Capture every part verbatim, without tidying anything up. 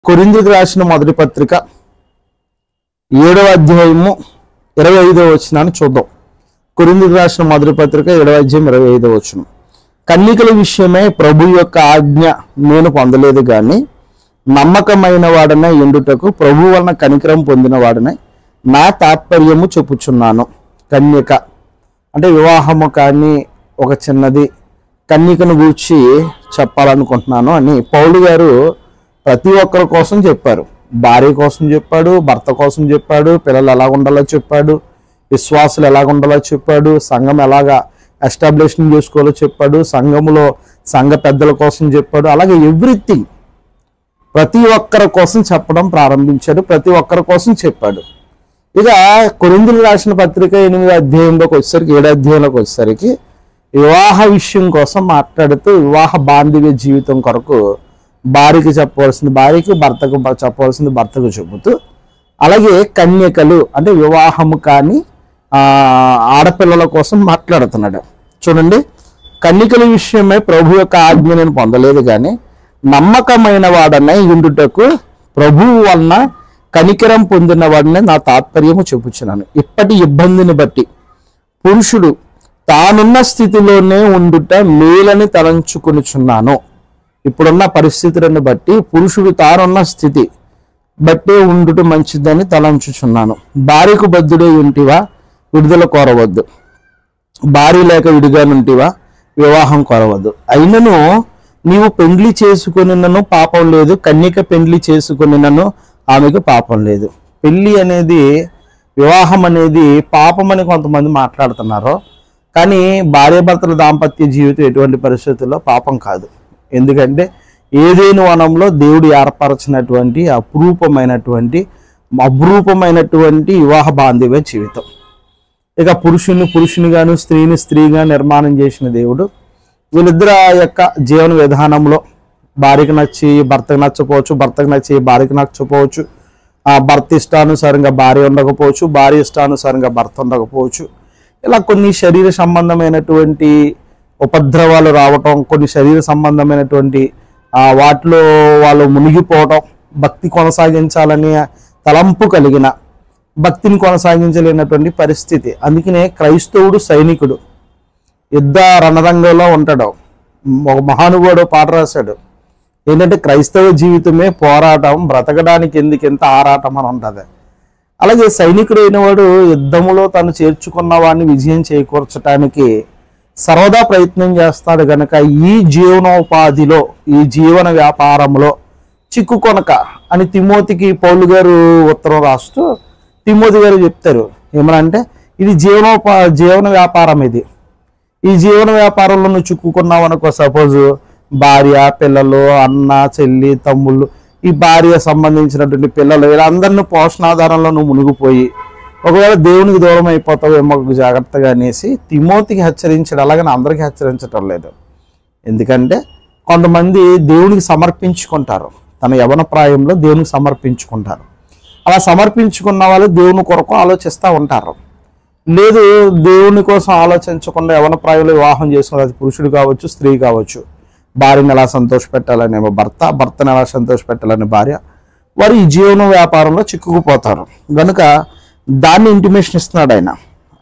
కొరింథీయులకు రాసిన మొదటి పత్రిక ఏడవ అధ్యాయము ఇరవై ఐదవ వచనాన్ని చూద్దాం. కొరింథీయులకు రాసిన మొదటి పత్రిక ఏడవ అధ్యాయం ఇరవై ఐదవ వచనం. కన్యకల విషయమై ప్రభు యొక్క ఆజ్ఞ నేను పొందలేదు గాని నమ్మకమైన వాడనే ఎండుటకు ప్రభు వలన కనికరం పొందిన వాడనే నా తాత్పర్యము చెప్పుచున్నాను. కన్యక అంటే వివాహము కానీ ఒక చిన్నది కన్యకను గూర్చి చెప్పాలనుకుంటున్నాను అని పౌలు గారు ప్రతి ఒక్కరి కోసం చెప్పారు. భార్య కోసం చెప్పాడు, భర్త కోసం చెప్పాడు, పిల్లలు ఎలా ఉండాలో చెప్పాడు, విశ్వాసులు ఎలా ఉండాలో చెప్పాడు, సంఘం ఎలాగా ఎస్టాబ్లిష్మెంట్ చేసుకోవాలో చెప్పాడు, సంఘములో సంఘ పెద్దల కోసం చెప్పాడు. అలాగే ఎవ్రీథింగ్ ప్రతి ఒక్కరి కోసం చెప్పడం ప్రారంభించాడు, ప్రతి ఒక్కరి కోసం చెప్పాడు. ఇక కొరింథీయులకు రాసిన పత్రిక ఎనిమిది అధ్యాయంలోకి వచ్చేసరికి ఏడు అధ్యాయంలోకి వచ్చేసరికి వివాహ విషయం కోసం మాట్లాడుతూ వివాహ బాంధవ్య జీవితం కొరకు భార్యకి చెప్పవలసింది భార్యకి, భర్తకు చెప్పవలసింది భర్తకు చెబుతూ, అలాగే కన్యకలు అంటే వివాహము కాని ఆ ఆడపిల్లల కోసం మాట్లాడుతున్నాడు. చూడండి, కన్యకల విషయమై ప్రభు యొక్క ఆజ్ఞ నేను పొందలేదు కానీ నమ్మకమైన వాడనే ఇండుటకు ప్రభువు వలన కనికరం పొందిన వాడినే నా తాత్పర్యము చెప్పుచున్నాను. ఇప్పటి ఇబ్బందిని బట్టి పురుషుడు తానున్న స్థితిలోనే ఉండుట మేలని తలంచుకొనుచున్నాను. ఇప్పుడున్న పరిస్థితులను బట్టి పురుషుడు తానున్న స్థితి బట్టే ఉండుట మంచిదని తలంచుచున్నాను. భార్యకు బద్ధుడే ఉంటివా, విడుదల కోరవద్దు. భార్య లేక విడిగా నుంటివా, వివాహం కోరవద్దు. అయినను నీవు పెండ్లి చేసుకొనినను పాపం లేదు, కన్యక పెండ్లి చేసుకొనినను ఆమెకు పాపం లేదు. పెళ్లి అనేది, వివాహం అనేది పాపం అని కొంతమంది మాట్లాడుతున్నారు. కానీ భార్యాభర్తల దాంపత్య జీవితం ఎటువంటి పరిస్థితుల్లో పాపం కాదు. ఎందుకంటే ఏదేను వనంలో దేవుడు ఏర్పరచినటువంటి అపురూపమైనటువంటి అపురూపమైనటువంటి వివాహ బాంధవ్య జీవితం. ఇక పురుషుని పురుషునిగాను స్త్రీని స్త్రీగా నిర్మాణం చేసిన దేవుడు వీళ్ళిద్దరు యొక్క జీవన విధానంలో భార్యకు నచ్చి భర్తకు నచ్చపోవచ్చు, భర్తకు నచ్చి భార్యకు నచ్చపోవచ్చు, ఆ భర్త ఇష్టానుసారంగా భార్య ఉండకపోవచ్చు, భార్య ఇష్టానుసారంగా భర్త ఉండకపోవచ్చు. ఇలా కొన్ని శరీర సంబంధమైనటువంటి ఉపద్రవాలు రావటం, కొన్ని శరీర సంబంధమైనటువంటి ఆ వాటిలో వాళ్ళు మునిగిపోవటం, భక్తి కొనసాగించాలనే తలంపు కలిగిన భక్తిని కొనసాగించలేనటువంటి పరిస్థితి. అందుకనే క్రైస్తవుడు సైనికుడు యుద్ధ రణరంగంలో ఉంటాడు. ఒక మహానుభావుడు పాట రాశాడు ఏంటంటే, క్రైస్తవ జీవితమే పోరాటం, బ్రతకడానికి ఎందుకెంత ఆరాటం అని ఉంటుంది. అలాగే సైనికుడు అయిన వాడు యుద్ధములో తను చేర్చుకున్న వాడిని విజయం చేకూర్చడానికి సర్వదా ప్రయత్నం చేస్తాడు. కనుక ఈ జీవనోపాధిలో, ఈ జీవన వ్యాపారంలో చిక్కుకొనక అని తిమోతికి పౌలు గారు ఉత్తరం రాస్తూ తిమోతి గారు చెప్తారు. ఏమనంటే, ఇది జీవనోపా జీవన వ్యాపారం. ఇది ఈ జీవన వ్యాపారంలో నువ్వు చిక్కుకున్నావు అనుకో, సపోజ్ భార్య, పిల్లలు, అన్న, చెల్లి, తమ్ముళ్ళు, ఈ భార్య సంబంధించినటువంటి పిల్లలు వీళ్ళందరినీ పోషణాధారంలో నువ్వు మునిగిపోయి ఒకవేళ దేవునికి దూరం అయిపోతావేమో జాగ్రత్తగా అనేసి తిమోతికి హెచ్చరించడం. అలాగని అందరికీ హెచ్చరించటం లేదు. ఎందుకంటే కొంతమంది దేవునికి సమర్పించుకుంటారు, తన యవన ప్రాయంలో దేవునికి సమర్పించుకుంటారు. అలా సమర్పించుకున్న వాళ్ళు దేవుని కొరకు ఆలోచిస్తూ ఉంటారు. లేదు, దేవుని కోసం ఆలోచించకుండా యవన ప్రాయంలో వివాహం చేసుకున్న అది పురుషుడు కావచ్చు, స్త్రీ కావచ్చు, భార్యను ఎలా సంతోష పెట్టాలనేమో భర్త, భర్తను ఎలా సంతోష పెట్టాలని భార్య, వారు ఈ జీవన వ్యాపారంలో చిక్కుకుపోతారు. కనుక దాన్ని ఇంటిమేషన్ ఇస్తున్నాడు ఆయన.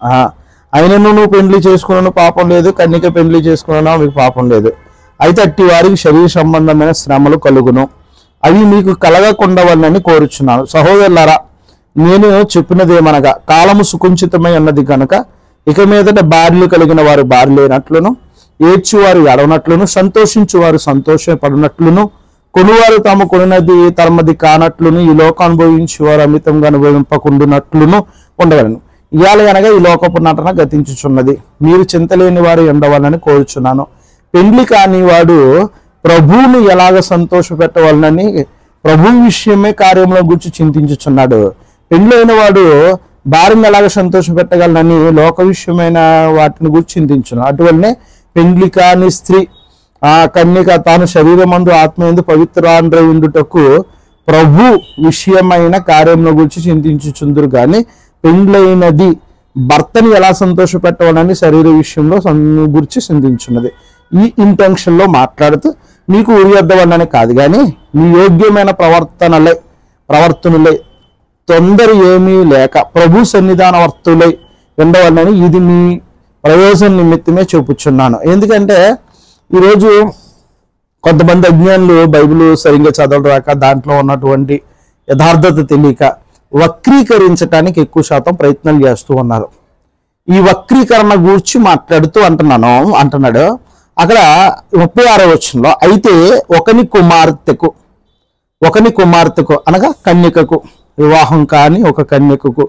ఆయనను నువ్వు పెండ్లి చేసుకున్నాను పాపం లేదు, కన్యక పెండ్లి చేసుకున్నాను మీకు పాపం లేదు. అయితే అట్టి వారికి శరీర సంబంధమైన శ్రమలు కలుగును, అవి మీకు కలగకుండవలని కోరుచున్నాను. సహోదరులారా, నేను చెప్పినదేమనగా కాలము సుకుంచితమై ఉన్నది కనుక ఇక మీదట భార్యలు కలిగిన వారు భార్య లేనట్లును, ఏడ్చువారు ఏడవనట్లును, సంతోషించువారు సంతోషపడినట్లును, కొనువారు తాము కొనినది తమది కానట్లును, ఈ లోకం అనుభవించేవారు అమితంగా అనుభవింపకుండునట్లును ఉండవలను. ఇవాళ అనగా ఈ లోకపు నటన గతించుచున్నది, మీరు చింతలేని వారు ఉండవాలని కోరుచున్నాను. పెండ్లి కాని వాడు ప్రభువును ఎలాగ సంతోష పెట్టవాలని ప్రభు విషయమే కార్యంలో గురించి చింతించుచున్నాడు. పెండ్లి అయిన వాడు భార్యను ఎలాగ సంతోష పెట్టగలనని లోక విషయమైన వాటిని గురించి చింతించును. అటువల్లనే పెండ్లి కాని స్త్రీ ఆ కన్యక తాను శరీరమందు ఆత్మయందు పవిత్రాండ్రై ఉండుటకు ప్రభు విషయమైన కార్యంలో గురించి చింతించుచుందురు కానీ పెండ్లైనది భర్తని ఎలా సంతోష పెట్టవాలని శరీర విషయంలో గురించి చింతించున్నది. ఈ ఇంటెన్షన్లో మాట్లాడుతూ మీకు ఉరి యొద్ద వల్లనే కాదు కానీ మీ యోగ్యమైన ప్రవర్తనలే ప్రవర్తనలే తొందర ఏమీ లేక ప్రభు సన్నిధానవర్తులై ఉండవాలని ఇది మీ ప్రయోజన నిమిత్తమే చూపుచున్నాను. ఎందుకంటే ఈరోజు కొంతమంది అజ్ఞానులు బైబిల్ సరిగ్గా చదవరాక దాంట్లో ఉన్నటువంటి యథార్థత తెలియక వక్రీకరించడానికి ఎక్కువ శాతం ప్రయత్నాలు చేస్తూ ఉన్నారు. ఈ వక్రీకరణ గూర్చి మాట్లాడుతూ అంటున్నాను అంటున్నాడు అక్కడ ముప్పై ఆరో వచనంలో, అయితే ఒకని కుమార్తెకు ఒకని కుమార్తెకు అనగా కన్యకకు వివాహం కాని ఒక కన్యకకు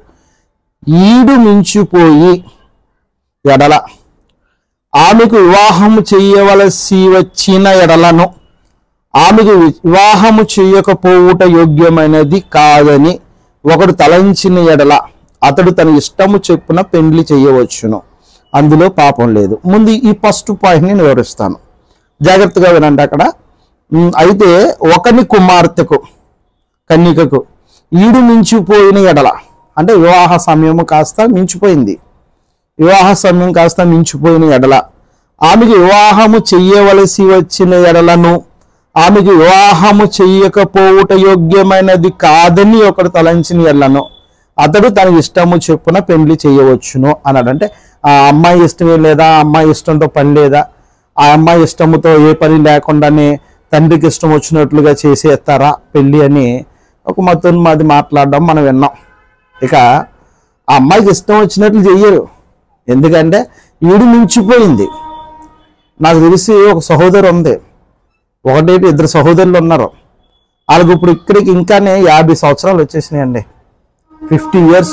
ఈడు మించిపోయి ఎడల ఆమెకు వివాహము చేయవలసి వచ్చిన ఎడలను ఆమెకు వివాహము చేయకపోవుట యోగ్యమైనది కాదని ఒకడు తలంచిన ఎడల అతడు తన ఇష్టము చెప్పున పెండ్లి చేయవచ్చును, అందులో పాపం లేదు. ముందు ఈ ఫస్ట్ పాయింట్ నేను వివరిస్తాను, జాగ్రత్తగా వినండి. అక్కడ అయితే ఒకని కుమార్తెకు కన్యకకు ఈడు మించిపోయిన ఎడల అంటే వివాహ సమయము కాస్త మించిపోయింది, వివాహ సమయం కాస్త మించిపోయిన ఎడల ఆమెకు వివాహము చెయ్యవలసి వచ్చిన ఎడలను ఆమెకు వివాహము చెయ్యకపోవుట యోగ్యమైనది కాదని ఒకడు తలంచిన ఎడలను అతడు తన ఇష్టము చెప్పున పెండ్లి చేయవచ్చును అన్నాడు. అంటే ఆ అమ్మాయి ఇష్టమే లేదా, ఆ అమ్మాయి ఇష్టంతో పని లేదా, ఆ అమ్మాయి ఇష్టముతో ఏ పని లేకుండానే తండ్రికి ఇష్టం వచ్చినట్లుగా చేసేస్తారా పెళ్ళి అని ఒక మతోన్మాది మాట్లాడడం మనం విన్నాం. ఇక ఆ అమ్మాయికి ఇష్టం వచ్చినట్లు చెయ్యరు, ఎందుకంటే ఈడు మించిపోయింది. నాకు తెలిసి ఒక సహోదరు ఉంది, ఒకటేటి ఇద్దరు సహోదరులు ఉన్నారు, వాళ్ళకి ఇప్పుడు ఇక్కడికి ఇంకానే యాభై సంవత్సరాలు వచ్చేసినాయండి, ఫిఫ్టీ ఇయర్స్.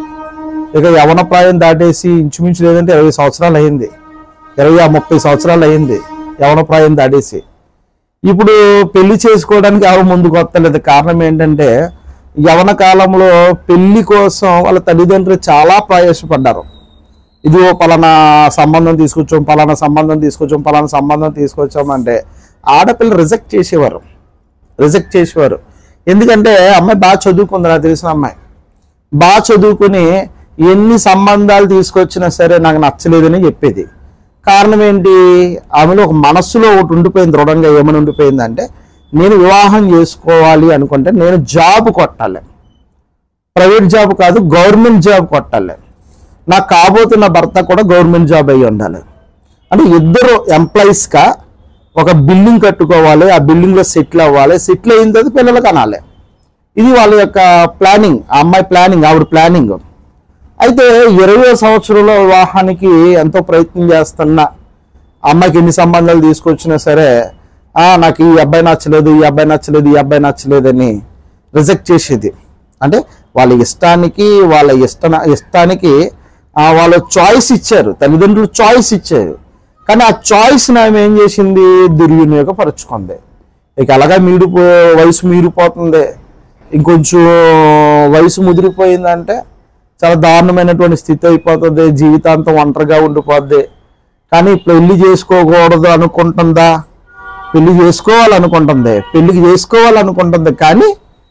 ఇక యవన ప్రాయం దాటేసి ఇంచుమించు లేదంటే ఇరవై సంవత్సరాలు అయింది, ఇరవై ముప్పై సంవత్సరాలు అయింది యవన ప్రాయం దాటేసి. ఇప్పుడు పెళ్లి చేసుకోవడానికి ఎవరు ముందుకు వస్తలేదు. కారణం ఏంటంటే యవన కాలంలో పెళ్లి కోసం వాళ్ళ తల్లిదండ్రులు చాలా ప్రయాసపడ్డారు. ఇది పలానా సంబంధం తీసుకొచ్చాం, పలానా సంబంధం తీసుకొచ్చాం, పలానా సంబంధం తీసుకొచ్చామంటే ఆడపిల్ల రిజెక్ట్ చేసేవారు రిజెక్ట్ చేసేవారు ఎందుకంటే అమ్మాయి బాగా చదువుకుంది, నాకు తెలిసిన అమ్మాయి బాగా చదువుకుని ఎన్ని సంబంధాలు తీసుకొచ్చినా సరే నాకు నచ్చలేదని చెప్పేది. కారణం ఏంటి? ఆమెలో ఒక మనస్సులో ఒకటి ఉండిపోయింది, దృఢంగా ఏమని ఉండిపోయిందంటే నేను వివాహం చేసుకోవాలి అనుకుంటే నేను జాబ్ కొట్టాలి, ప్రైవేట్ జాబ్ కాదు గవర్నమెంట్ జాబ్ కొట్టాలి, నాకు కాబోతున్న భర్త కూడా గవర్నమెంట్ జాబ్ అయ్యి ఉండాలి. అంటే ఇద్దరు ఎంప్లాయీస్గా ఒక బిల్డింగ్ కట్టుకోవాలి, ఆ బిల్డింగ్లో సెటిల్ అవ్వాలి, సెటిల్ అయిన తర్వాత పిల్లలు కనాలి. ఇది వాళ్ళ యొక్క ప్లానింగ్, ఆ అమ్మాయి ప్లానింగ్, ఆవిడ ప్లానింగ్. అయితే ఇరవై సంవత్సరంలో వివాహానికి ఎంతో ప్రయత్నం చేస్తున్న అమ్మాయికి ఎన్ని సంబంధాలు తీసుకొచ్చినా సరే నాకు ఈ అబ్బాయి నచ్చలేదు, ఈ అబ్బాయి నచ్చలేదు, ఈ అబ్బాయి నచ్చలేదని రిజెక్ట్ చేసేది. అంటే వాళ్ళ ఇష్టానికి వాళ్ళ ఇష్ట ఇష్టానికి వాళ్ళ చాయిస్ ఇచ్చారు, తల్లిదండ్రులు చాయిస్ ఇచ్చారు. కానీ ఆ చాయిస్ని ఆమె ఏం చేసింది? దుర్వినియోగపరుచుకుంది. ఇక అలాగా మీడిపో వయసు మీరిపోతుంది, ఇంకొంచెం వయసు ముదిరిపోయిందంటే చాలా దారుణమైనటువంటి స్థితి అయిపోతుంది, జీవితాంతం ఒంటరిగా ఉండిపోద్ది. కానీ పెళ్లి చేసుకోకూడదు అనుకుంటుందా? పెళ్లి చేసుకోవాలనుకుంటుంది, పెళ్లికి చేసుకోవాలనుకుంటుంది, కానీ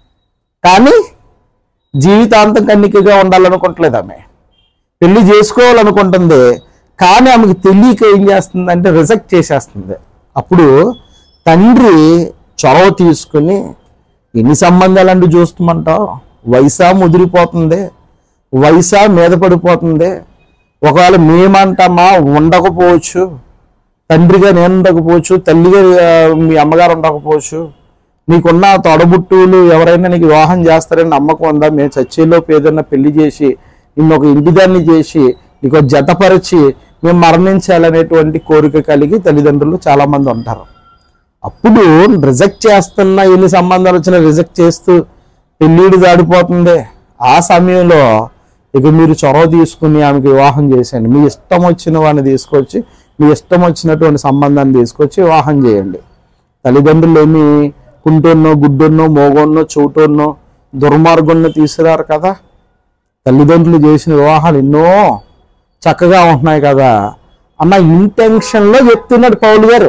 కానీ జీవితాంతం కన్నికగా ఉండాలనుకుంటలేదు. ఆమె పెళ్లి చేసుకోవాలనుకుంటుంది, కానీ ఆమెకు తెలియక ఏం చేస్తుందంటే రిజెక్ట్ చేసేస్తుంది. అప్పుడు తండ్రి చొరవ తీసుకుని ఎన్ని సంబంధాలంటూ చూస్తామంటావు, వయసా ముదిరిపోతుంది, వయసా మీద పడిపోతుంది, ఒకవేళ మేమంటామా ఉండకపోవచ్చు, తండ్రిగా నేను ఉండకపోవచ్చు, తల్లిగా మీ అమ్మగారు ఉండకపోవచ్చు, నీకున్న తొడబుట్టువులు ఎవరైనా నీకు వివాహం చేస్తారని నమ్మకం ఉందా? మేము చచ్చేలోపు ఏదైనా పెళ్లి చేసి నిన్ను ఒక ఇంటిదాన్ని చేసి నీకు జతపరిచి మేము మరణించాలనేటువంటి కోరిక కలిగి తల్లిదండ్రులు చాలామంది ఉంటారు. అప్పుడు రిజెక్ట్ చేస్తున్న ఎన్ని సంబంధాలు వచ్చినా రిజెక్ట్ చేస్తూ పెళ్ళిడు దాడిపోతుంది. ఆ సమయంలో ఇక మీరు చొరవ తీసుకుని ఆమెకి వివాహం చేసేయండి, మీ ఇష్టం వచ్చిన వాడిని తీసుకొచ్చి మీ ఇష్టం వచ్చినటువంటి సంబంధాన్ని తీసుకొచ్చి వివాహం చేయండి. తల్లిదండ్రులు ఏమి కుంటున్నో గుడ్డున్నో మోగొన్నో చౌటున్నో దుర్మార్గున్నో తీసుకురారు కదా. తల్లిదండ్రులు చేసిన వివాహాలు ఎన్నో చక్కగా ఉంటున్నాయి కదా అన్న ఇంటెన్షన్లో చెప్తున్నాడు పౌలు గారు.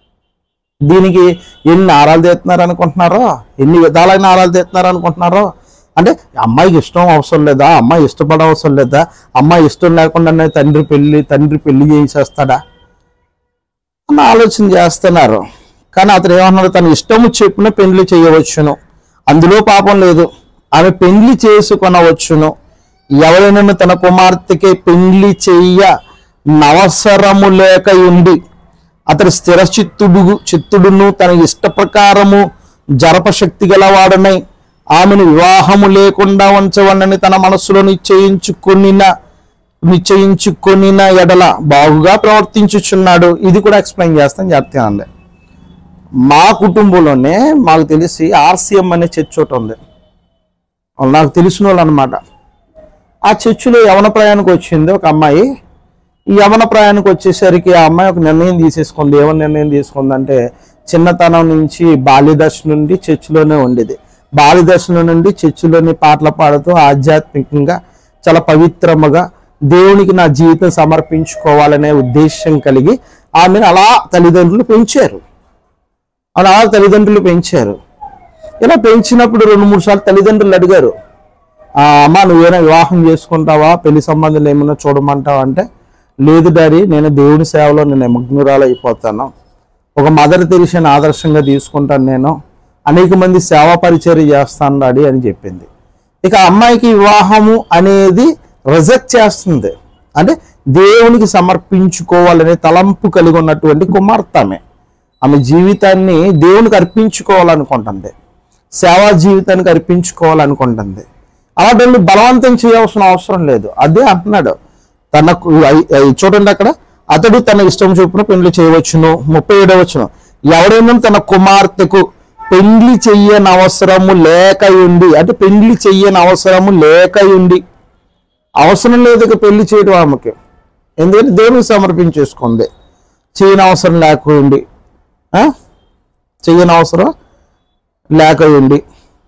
దీనికి ఎన్ని ఆరాలు తీస్తున్నారు అనుకుంటున్నారో, ఎన్ని విధాలైన ఆరాలు తీస్తున్నారు అనుకుంటున్నారో. అంటే అమ్మాయికి ఇష్టం అవసరం లేదా, అమ్మాయి ఇష్టపడ అవసరం లేదా, అమ్మాయి ఇష్టం లేకుండానే తండ్రి పెళ్ళి తండ్రి పెళ్లి చేసేస్తాడా అన్న ఆలోచన చేస్తున్నారు. కానీ అతను ఏమన్నాడు, తన ఇష్టము చెప్పిన పెళ్లి చేయవచ్చును, అందులో పాపం లేదు, ఆమె పెళ్లి చేసుకొనవచ్చును. ఎవరైనా తన కుమార్తెకి పెళ్లి చెయ్య నవసరము లేక ఉండి అతడు స్థిర చిత్తుడు చిత్తుడును తన ఇష్ట ప్రకారము జరపశక్తి గలవాడనై ఆమెను వివాహము లేకుండా ఉంచవనని తన మనస్సులో నిశ్చయించుకొనిన నిశ్చయించుకొనిన ఎడల బాగుగా ప్రవర్తించుచున్నాడు. ఇది కూడా ఎక్స్ప్లెయిన్ చేస్తాను, చెప్తానండి. మా కుటుంబంలోనే మాకు తెలిసి ఆర్సిఎం అనే చర్చ్ ఒకటి ఉంది, నాకు తెలిసిన వాళ్ళు అనమాట. ఆ చర్చిలో యవన ప్రయాణానికి వచ్చింది ఒక అమ్మాయి. ఈ యవన ప్రయాణానికి వచ్చేసరికి ఆ అమ్మాయి ఒక నిర్ణయం తీసేసుకుంది. ఏమని నిర్ణయం తీసుకుందంటే, చిన్నతనం నుంచి బాల్యదశ నుండి చర్చిలోనే ఉండేది. బాల్యదశ నుండి చర్చిలోని పాటలు పాడుతూ ఆధ్యాత్మికంగా చాలా పవిత్రముగా దేవునికి నా జీవితం సమర్పించుకోవాలనే ఉద్దేశం కలిగి ఆమెను అలా తల్లిదండ్రులు పెంచారు. అలా తల్లిదండ్రులు పెంచారు. ఇలా పెంచినప్పుడు రెండు మూడు సార్లు తల్లిదండ్రులు అడిగారు, అమ్మ నువ్వేనా వివాహం చేసుకుంటావా, పెళ్లి సంబంధాలు ఏమైనా చూడమంటావా అంటే, లేదు డాడీ, నేను దేవుని సేవలో నేను నిమగ్నురాలు అయిపోతాను, ఒక మదర్ తెరిసాని ఆదర్శంగా తీసుకుంటాను, నేను అనేక మంది సేవా పరిచర్య చేస్తాను డాడీ అని చెప్పింది. ఇక అమ్మాయికి వివాహము అనేది రిజెక్ట్ చేస్తుంది. అంటే దేవునికి సమర్పించుకోవాలనే తలంపు కలిగి ఉన్నటువంటి కుమార్తె ఆమె. ఆమె జీవితాన్ని దేవునికి అర్పించుకోవాలనుకుంటుంది, సేవా జీవితానికి అర్పించుకోవాలనుకుంటుంది. అలాంటి బలవంతం చేయాల్సిన అవసరం లేదు. అదే అంటున్నాడు, తనకు చూడండి అక్కడ, అతడు తన ఇష్టం చొప్పున పెళ్లి చేయవచ్చును. ముప్పై ఏడవ వచనం, ఎవడైనా తన కుమార్తెకు పెళ్లి చెయ్యని అవసరము లేక ఉండి, అంటే పెళ్లి చెయ్యని అవసరము లేక ఉండి, అవసరం లేదు ఇక పెళ్లి చేయడం ఆమెకి, ఎందుకంటే దేవునికి సమర్పించేసుకుంది, చేయని అవసరం లేక ఉండి, చెయ్యని అవసరం లేక ఉండి,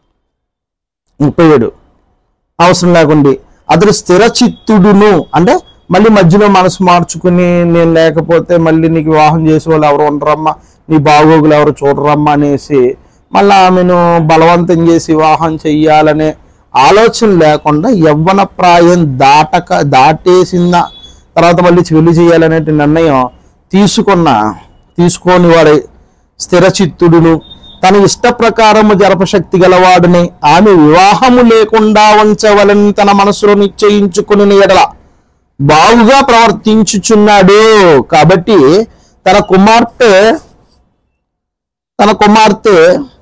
ముప్పై ఏడు అవసరం లేకుండి అతడు స్థిర చిత్తుడును, అంటే మళ్ళీ మధ్యలో మనసు మార్చుకుని నేను లేకపోతే మళ్ళీ నీకు వివాహం చేసే వాళ్ళు ఎవరు ఉండరమ్మా, నీ బాగోగులు ఎవరు చూడరమ్మా అనేసి మళ్ళీ ఆమెను బలవంతం చేసి వివాహం చెయ్యాలనే ఆలోచన లేకుండా యవ్వన ప్రాయం దాటక దాటేసిన తర్వాత మళ్ళీ పెళ్లి చేయాలనే నిర్ణయం తీసుకున్న తీసుకొని వాడే స్థిర చిత్తుడును తన ఇష్ట ప్రకారము జరపశక్తి గలవాడుని ఆమె వివాహము లేకుండా ఉంచవలని తన మనసులో నిశ్చయించుకుని ఎడల బాగుగా ప్రవర్తించుచున్నాడు. కాబట్టి తన కుమార్తె తన కుమార్తె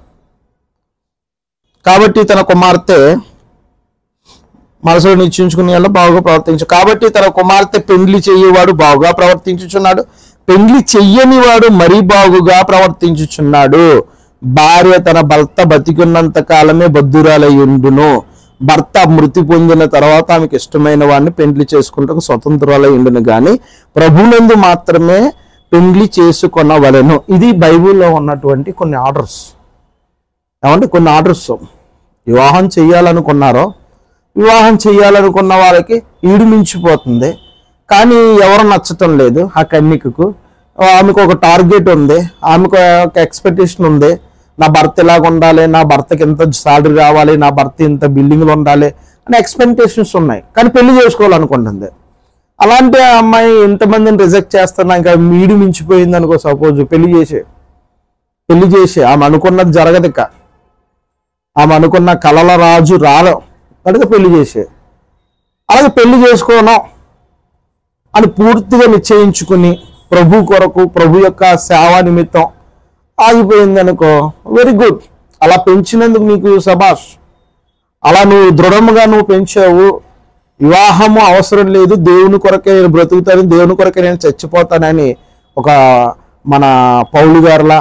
కాబట్టి తన కుమార్తె మనసులో నిశ్చయించుకునే ఎడల బాగుగా ప్రవర్తించు కాబట్టి తన కుమార్తె పెండ్లి చెయ్యేవాడు బాగుగా ప్రవర్తించుచున్నాడు, పెండ్లి చెయ్యని వాడు మరీ బాగుగా ప్రవర్తించుచున్నాడు. భార్య తన భర్త బతికున్నంత కాలమే బద్ధురాలయ్యుండును, భర్త మృతి పొందిన తర్వాత ఆమెకు ఇష్టమైన వాడిని పెండ్లి చేసుకుంటూ స్వతంత్రాలయ్యుండును గాని ప్రభునందు మాత్రమే పెండ్లి చేసుకొనవలెను. ఇది బైబిల్లో ఉన్నటువంటి కొన్ని ఆర్డర్స్. ఏమంటే కొన్ని ఆర్డర్స్ వివాహం చేయాలనుకున్నారో వివాహం చేయాలనుకున్న వాళ్ళకి ఈడు మించిపోతుంది, కానీ ఎవరు నచ్చటం లేదు ఆ కన్యకకు. ఆమెకు ఒక టార్గెట్ ఉంది, ఆమెకు ఒక ఎక్స్పెక్టేషన్ ఉంది, నా భర్త ఇలాగ ఉండాలి, నా భర్తకి ఇంత సాలరీ రావాలి, నా భర్త ఇంత బిల్డింగ్లు ఉండాలి అని ఎక్స్పెక్టేషన్స్ ఉన్నాయి, కానీ పెళ్లి చేసుకోవాలనుకుంటుంది. అలాంటి అమ్మాయి ఇంతమందిని రిజెక్ట్ చేస్తున్నా ఇంకా మీడి మించిపోయింది అనుకో, సపోజ్ పెళ్లి చేసే పెళ్లి చేసి ఆమె అనుకున్నది జరగదు, ఇక ఆమె అనుకున్న కలల రాజు రాలో కనుక పెళ్లి చేసే. అలాగే పెళ్లి చేసుకోను అని పూర్తిగా నిశ్చయించుకుని ప్రభు కొరకు ప్రభు యొక్క సేవా నిమిత్తం ఆగిపోయింది అనుకో, వెరీ గుడ్, అలా పెంచినందుకు నీకు శభాష్. అలా నువ్వు దృఢముగా నువ్వు పెంచావు, వివాహము అవసరం లేదు, దేవుని కొరకే నేను బ్రతుకుతాను, దేవుని కొరకే నేను చచ్చిపోతానని ఒక మన పౌలు గారులా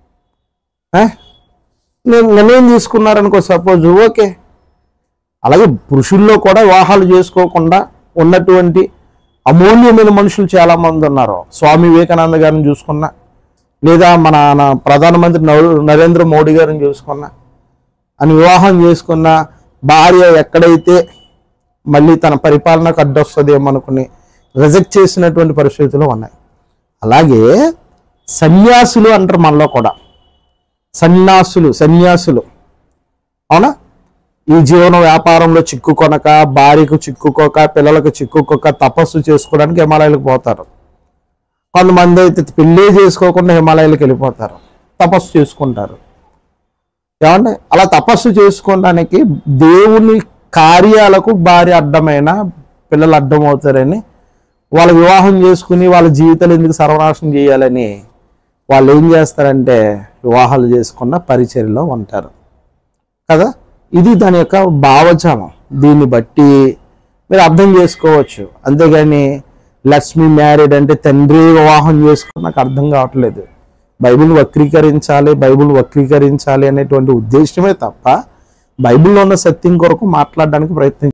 నేను నిర్ణయం తీసుకున్నారనుకో సపోజ్, ఓకే. అలాగే పురుషుల్లో కూడా వివాహాలు చేసుకోకుండా ఉన్నటువంటి అమూల్యమైన మనుషులు చాలా మంది ఉన్నారు. స్వామి వివేకానంద గారిని చూసుకున్నా, లేదా మన ప్రధానమంత్రి నరేంద్ర మోడీ గారిని చూసుకున్నా, అని వివాహం చేసుకున్న భార్య ఎక్కడైతే మళ్ళీ తన పరిపాలనకు అడ్డొస్తుందేమో అనుకుని రిజెక్ట్ చేసినటువంటి పరిస్థితులు ఉన్నాయి. అలాగే సన్యాసులు అంటారు మనలో కూడా, సన్యాసులు సన్యాసులు అవునా, ఈ జీవన వ్యాపారంలో చిక్కుకొనక, భార్యకు చిక్కుకోక, పిల్లలకు చిక్కుకోక తపస్సు చేసుకోవడానికి హిమాలయాలకు పోతారు. కొంతమంది అయితే పెళ్ళే చేసుకోకుండా హిమాలయాలకు వెళ్ళిపోతారు. తపస్సు చేసుకుంటారు. ఏమంటే అలా తపస్సు చేసుకోవడానికి దేవుని కార్యాలకు భార్య అడ్డమైన పిల్లలు అడ్డం అవుతారని, వాళ్ళ వివాహం చేసుకుని వాళ్ళ జీవితాలు ఎందుకు సర్వనాశనం చేయాలని వాళ్ళు ఏం చేస్తారంటే వివాహాలు చేసుకున్న పరిచర్యలో ఉంటారు కదా. ఇది దాని యొక్క భావజాలం. దీన్ని బట్టి మీరు అర్థం చేసుకోవచ్చు. అంతేగాని లక్ష్మి మ్యారీడ్ అంటే తండ్రి వివాహం చేసుకుని నాకు అర్థం కావట్లేదు. బైబిల్ వక్రీకరించాలి బైబిల్ వక్రీకరించాలి అనేటువంటి ఉద్దేశమే తప్ప బైబిల్లో ఉన్న సత్యం కొరకు మాట్లాడడానికి ప్రయత్నం